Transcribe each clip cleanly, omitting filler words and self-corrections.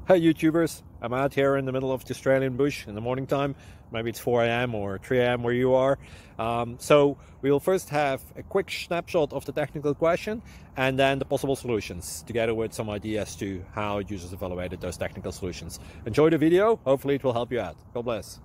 Hey YouTubers, I'm out here in the middle of the Australian bush in the morning time. Maybe it's 4 a.m. or 3 a.m. where you are. So we'll first have a quick snapshot of the technical question and then the possible solutions, together with some ideas to how users evaluated those technical solutions. Enjoy the video, hopefully it will help you out. God bless.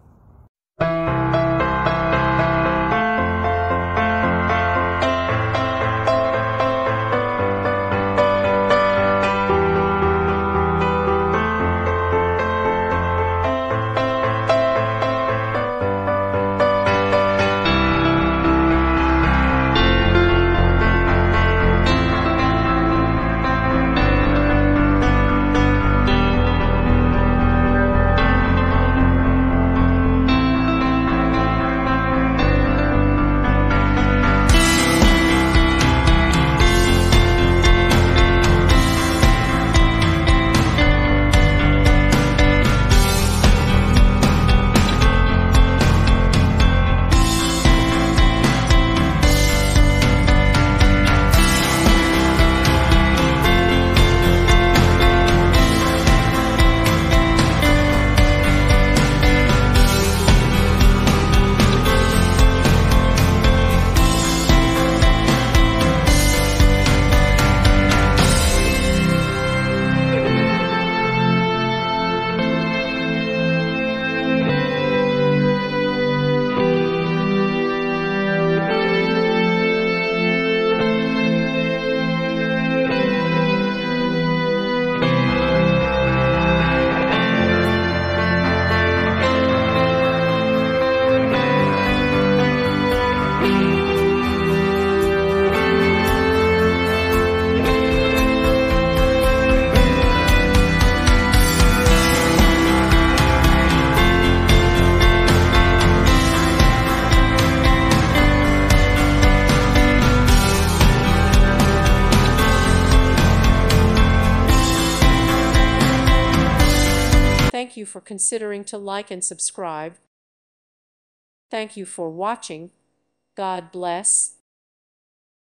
Thank you for considering to like and subscribe. Thank you for watching. God bless.